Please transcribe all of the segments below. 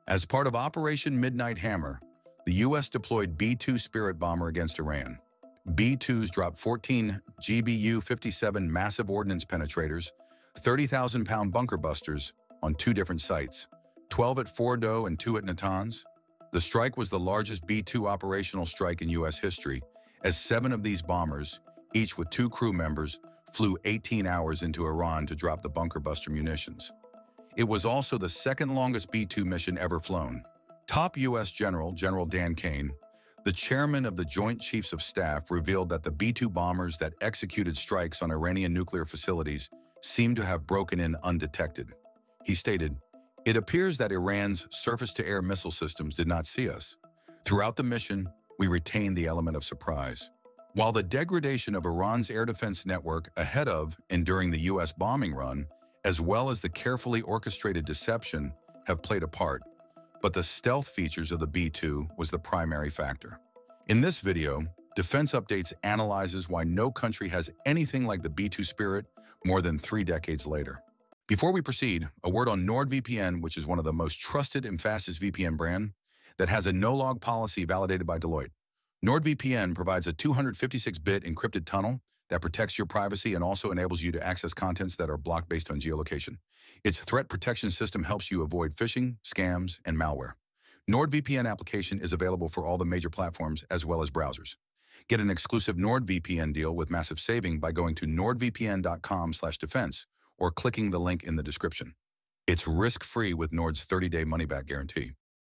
As part of Operation Midnight Hammer, the U.S. deployed B-2 Spirit bomber against Iran. B-2s dropped 14 GBU-57 Massive Ordnance Penetrators, 30,000-pound bunker busters, on 2 different sites, 12 at Fordow and 2 at Natanz. The strike was the largest B-2 operational strike in U.S. history, as 7 of these bombers, each with 2 crew members, flew 18 hours into Iran to drop the bunker buster munitions. It was also the second longest B-2 mission ever flown. Top U.S. General Dan Caine, the chairman of the Joint Chiefs of Staff, revealed that the B-2 bombers that executed strikes on Iranian nuclear facilities seemed to have broken in undetected. He stated, "It appears that Iran's surface-to-air missile systems did not see us. Throughout the mission, we retained the element of surprise." While the degradation of Iran's air defense network ahead of and during the U.S. bombing run, as well as the carefully orchestrated deception, have played a part, but the stealth features of the B-2 was the primary factor. In this video, Defense Updates analyzes why no country has anything like the B-2 Spirit more than 3 decades later. Before we proceed, a word on NordVPN, which is one of the most trusted and fastest VPN brand that has a no-log policy validated by Deloitte. NordVPN provides a 256-bit encrypted tunnel that protects your privacy and also enables you to access contents that are blocked based on geolocation. Its threat protection system helps you avoid phishing, scams, and malware. NordVPN application is available for all the major platforms as well as browsers. Get an exclusive NordVPN deal with massive saving by going to nordvpn.com/defense or clicking the link in the description. It's risk-free with Nord's 30-day money-back guarantee.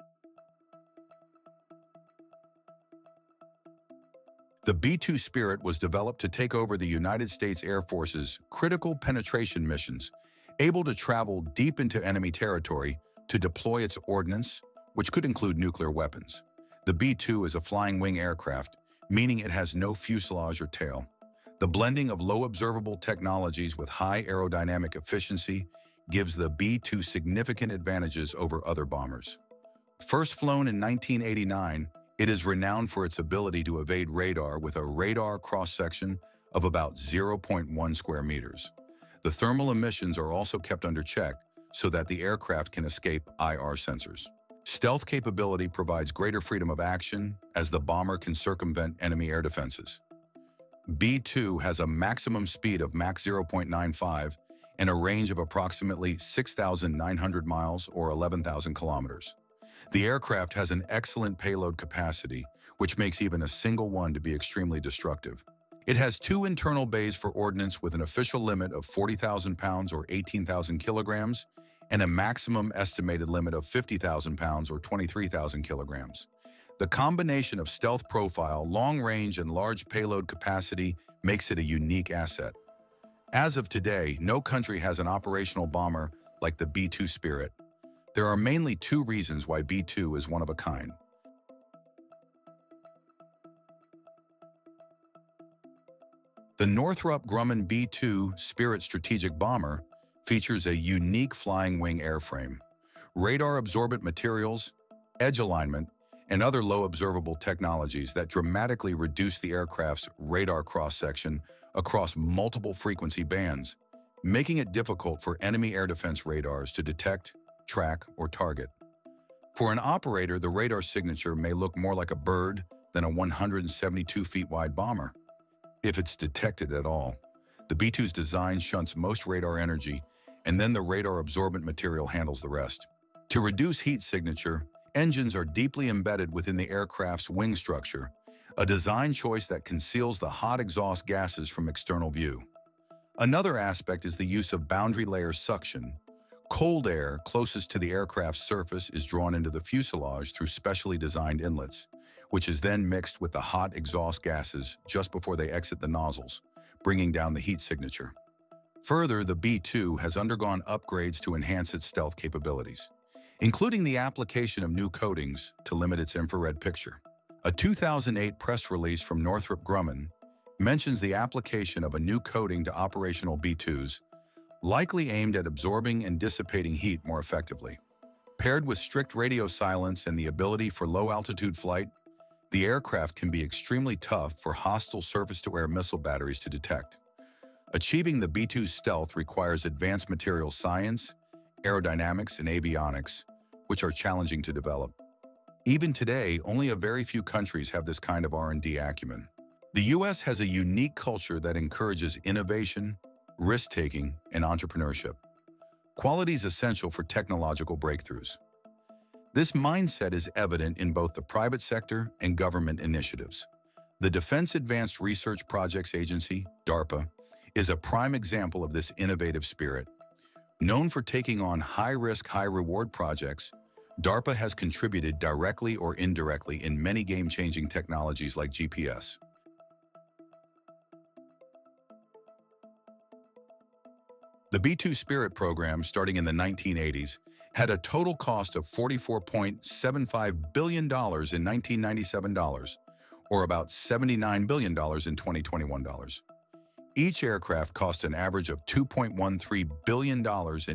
The B-2 Spirit was developed to take over the United States Air Force's critical penetration missions, able to travel deep into enemy territory to deploy its ordnance, which could include nuclear weapons. The B-2 is a flying wing aircraft, meaning it has no fuselage or tail. The blending of low observable technologies with high aerodynamic efficiency gives the B-2 significant advantages over other bombers. First flown in 1989, it is renowned for its ability to evade radar with a radar cross-section of about 0.1 square meters. The thermal emissions are also kept under check so that the aircraft can escape IR sensors. Stealth capability provides greater freedom of action as the bomber can circumvent enemy air defenses. B-2 has a maximum speed of Mach 0.95 and a range of approximately 6,900 miles or 11,000 kilometers. The aircraft has an excellent payload capacity, which makes even a single one to be extremely destructive. It has 2 internal bays for ordnance with an official limit of 40,000 pounds or 18,000 kilograms and a maximum estimated limit of 50,000 pounds or 23,000 kilograms. The combination of stealth profile, long range, and large payload capacity makes it a unique asset. As of today, no country has an operational bomber like the B-2 Spirit. There are mainly 2 reasons why B-2 is one of a kind. The Northrop Grumman B-2 Spirit strategic bomber features a unique flying wing airframe, radar-absorbent materials, edge alignment, and other low observable technologies that dramatically reduce the aircraft's radar cross-section across multiple frequency bands, making it difficult for enemy air defense radars to detect, track, or target. For an operator, the radar signature may look more like a bird than a 172 feet wide bomber. If it's detected at all, the B-2's design shunts most radar energy, and then the radar absorbent material handles the rest. To reduce heat signature, engines are deeply embedded within the aircraft's wing structure, a design choice that conceals the hot exhaust gases from external view. Another aspect is the use of boundary layer suction. Cold air closest to the aircraft's surface is drawn into the fuselage through specially designed inlets, which is then mixed with the hot exhaust gases just before they exit the nozzles, bringing down the heat signature. Further, the B-2 has undergone upgrades to enhance its stealth capabilities, including the application of new coatings to limit its infrared picture. A 2008 press release from Northrop Grumman mentions the application of a new coating to operational B-2s, likely aimed at absorbing and dissipating heat more effectively. Paired with strict radio silence and the ability for low-altitude flight, the aircraft can be extremely tough for hostile surface-to-air missile batteries to detect. Achieving the B-2's stealth requires advanced material science, aerodynamics, and avionics, which are challenging to develop. Even today, only a very few countries have this kind of R&D acumen. The U.S. has a unique culture that encourages innovation, risk-taking, and entrepreneurship, qualities essential for technological breakthroughs. This mindset is evident in both the private sector and government initiatives. The Defense Advanced Research Projects Agency, DARPA, is a prime example of this innovative spirit. Known for taking on high-risk, high-reward projects, DARPA has contributed directly or indirectly in many game-changing technologies like GPS. The B-2 Spirit program, starting in the 1980s, had a total cost of $44.75 billion in 1997 dollars, or about $79 billion in 2021 dollars. Each aircraft cost an average of $2.13 billion in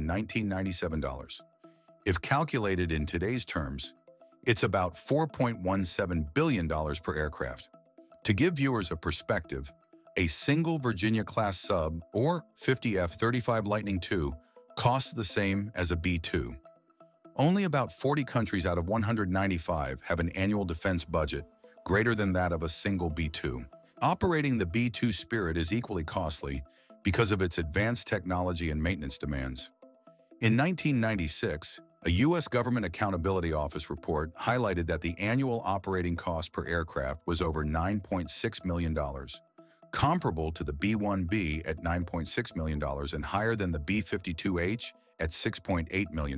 1997 dollars. If calculated in today's terms, it's about $4.17 billion per aircraft. To give viewers a perspective, a single Virginia-class sub, or 50 F-35 Lightning II, costs the same as a B-2. Only about 40 countries out of 195 have an annual defense budget greater than that of a single B-2. Operating the B-2 Spirit is equally costly because of its advanced technology and maintenance demands. In 1996, a U.S. Government Accountability Office report highlighted that the annual operating cost per aircraft was over $9.6 million, comparable to the B-1B at $9.6 million and higher than the B-52H at $6.8 million.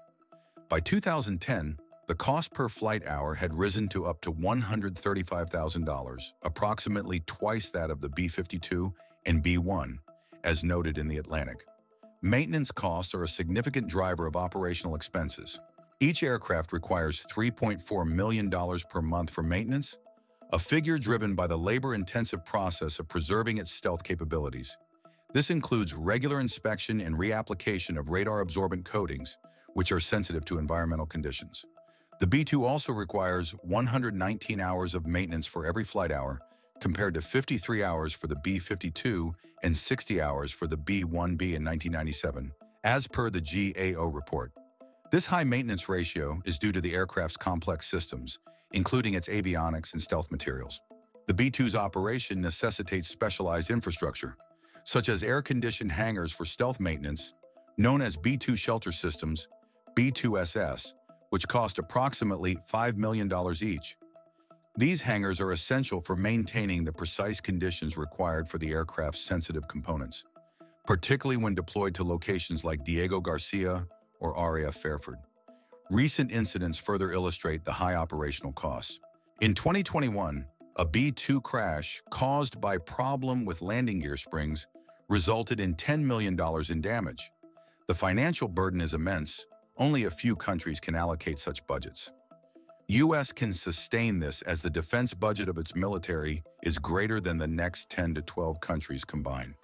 By 2010, the cost per flight hour had risen to up to $135,000, approximately twice that of the B-52 and B-1, as noted in The Atlantic. Maintenance costs are a significant driver of operational expenses. Each aircraft requires $3.4 million per month for maintenance, a figure driven by the labor-intensive process of preserving its stealth capabilities. This includes regular inspection and reapplication of radar-absorbent coatings, which are sensitive to environmental conditions. The B-2 also requires 119 hours of maintenance for every flight hour, compared to 53 hours for the B-52 and 60 hours for the B-1B in 1997, as per the GAO report. This high maintenance ratio is due to the aircraft's complex systems, including its avionics and stealth materials. The B-2's operation necessitates specialized infrastructure, such as air-conditioned hangars for stealth maintenance, known as B-2 shelter systems, B-2SS, which cost approximately $5 million each. These hangars are essential for maintaining the precise conditions required for the aircraft's sensitive components, particularly when deployed to locations like Diego Garcia or RAF Fairford. Recent incidents further illustrate the high operational costs. In 2021, a B-2 crash caused by problem with landing gear springs resulted in $10 million in damage. The financial burden is immense. Only a few countries can allocate such budgets. U.S. can sustain this as the defense budget of its military is greater than the next 10 to 12 countries combined.